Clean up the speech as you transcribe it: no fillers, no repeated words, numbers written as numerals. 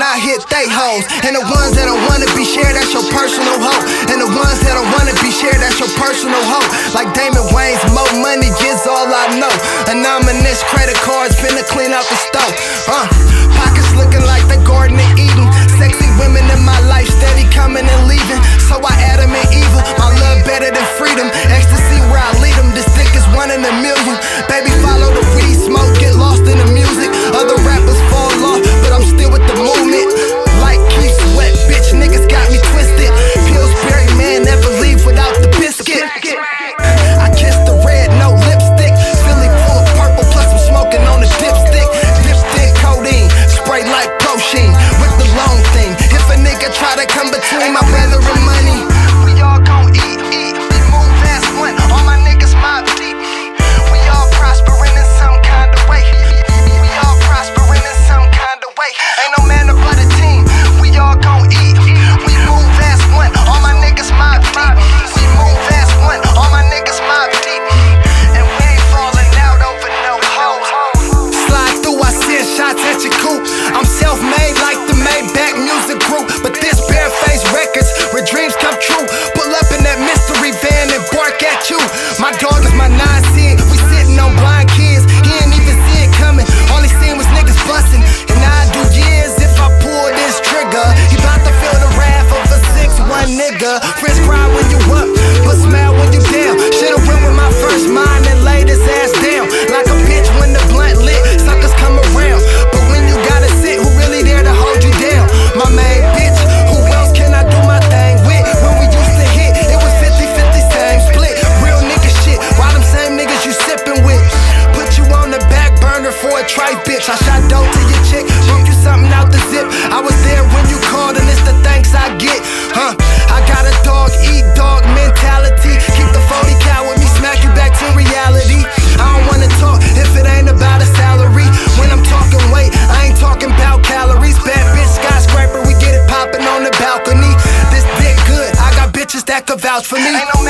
I hit they hoes. And the ones that don't wanna be shared, that's your personal hoe. And the ones that don't wanna be shared, that's your personal hoe. Like Damon Wayans, more money is all I know. Anonymous credit cards, finna clean out the stove. Pockets looking like the Garden of Eden. Sexy women in my life, steady coming and leaving. So I Adam and Eva, my love better than freedom. Ecstasy where I lead them, this dick is 1 in a million. Baby, follow the weed smoke, get lost in the music. Other rappers fall off, but I'm still with the movement. Like Keith Sweat, bitch, niggas got me twisted. Pillsbury man never leave without the biscuit. I kiss the red, no lipstick. Philly full of purple, plus I'm smoking on the dipstick. Dipstick codeine, spray like Prosheen with the long thing. If a nigga try to come between my brother and money, we all gon' eat. We move as one, all my niggas mob deep. We all prospering in some kind of way. We all prospering in some kind of way. Ain't no man but a team, we all gon' eat. We move as one, all my niggas mob deep. We move as one, all my niggas mob deep. And we ain't falling out over no hoes. Slide through, I send shots at your coupe. I'm self-made like the Maybach music group, but this Bareface Records where dreams come true. Pull up in that mystery van and bark at you. My dog is my 9-10, we sitting on blind kids. He ain't even see it coming, all he seen was niggas bustin'. And I'd do years if I pull this trigger. He bout to feel the wrath of a 6'1" nigga. Friends cry when you up, but smile when you down. Should've went with my first mind and laid his ass down. Like a bitch when the blunt lit, suckers come around. But when you gotta sit, who really there to hold you down? My main bitch, who else can I do my thing with? When we used to hit, it was 50-50 same split. Real nigga shit, why them same niggas you sippin' with? Put you on the back burner for a trite bitch. I shot dope to your chick, broke you something out the zip. I was there when you called and it's the thanks I get. I got a dog eat dog mentality. Keep the 40 cal with me, smack you back to reality. I don't wanna talk if it ain't about a salary. When I'm talking weight, I ain't talking about calories. Bad bitch skyscraper, we get it poppin' on the balcony. This dick good, I got bitches that could vouch for me.